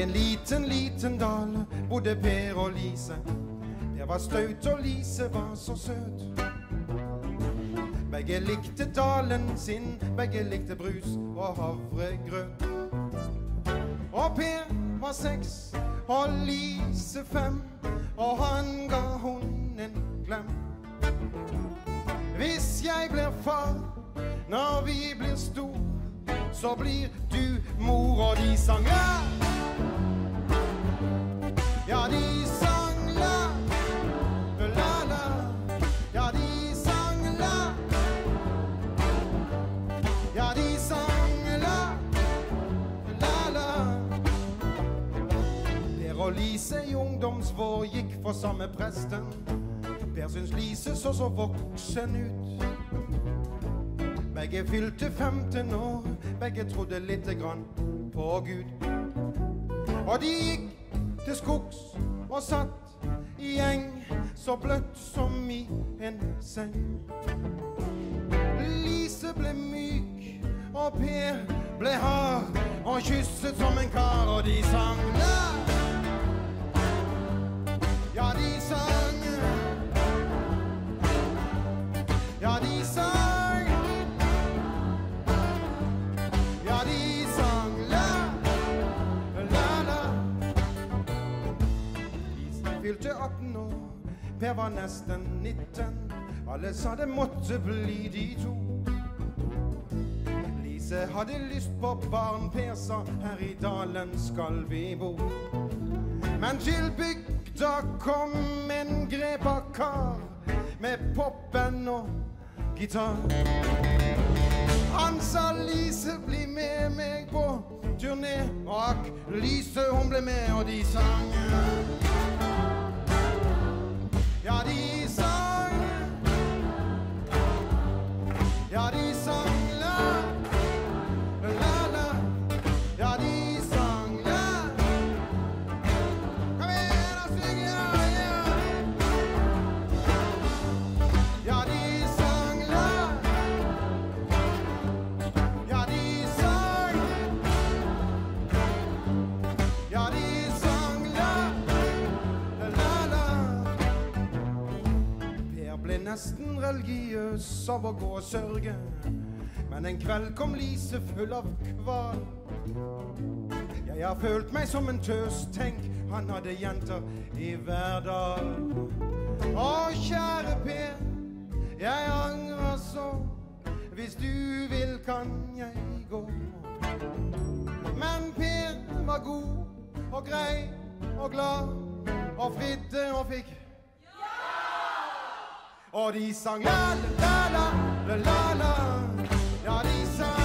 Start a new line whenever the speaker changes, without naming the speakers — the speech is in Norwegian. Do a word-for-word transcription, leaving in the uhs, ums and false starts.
en liten, liten dal bodde Per og Lise. Per var staut og Lise var så søt. Begge likte dalen sin, begge likte brus og havregrøt. Og Per var seks og Lise fem, og han ga hun en klem. Hvis jeg blir far når vi blir stor, så blir du mor. Og de sang la. Ja, de sang la, la, la. Ja, de sang la. Ja, de sang la, la, la. Per og Lise i ungdomsvår gikk for samme presten. Per syns Lise så så voksen ut. Begge fylte femten år, begge trodde litt grann på Gud. Og de gikk til skogs og satt i eng, så bløtt som i en seng. Lise ble myk, og Per ble hard, og kysset som en kar, og de sang la. Ja, de sang. Ja, de sang. Ja, de sang la, la, la. Lise fylte atten år, Per var nesten nitten. Alle sa det måtte bli de to. Lise hadde lyst på barn, Per sa her i dalen skal vi bo. Men til bygda kom en grepa kar med poppen og gitar. Han sa Lise bli med meg på turné, og akk, Lise hun ble med, og de sang. Ja, de sang. Ja, de sang la, la, la. Ja, de sang la. Kom igjen og syng, ja, ja. Ja, de sang la. Ja, de sang. Ja, de sang la, la, la. Per ble nesten religiøs av å gå og sørge, men en kveld kom Lise full av kval. Jeg har følt meg som en tøs, tenk, han hadde jenter i Verdal. Å, kjære Per, jeg angrer så, hvis du vil kan jeg gå. Men Per var god og grei og glad, og fridde og fikk. Og de sang la, la, la, la, la, la. Ja, de sang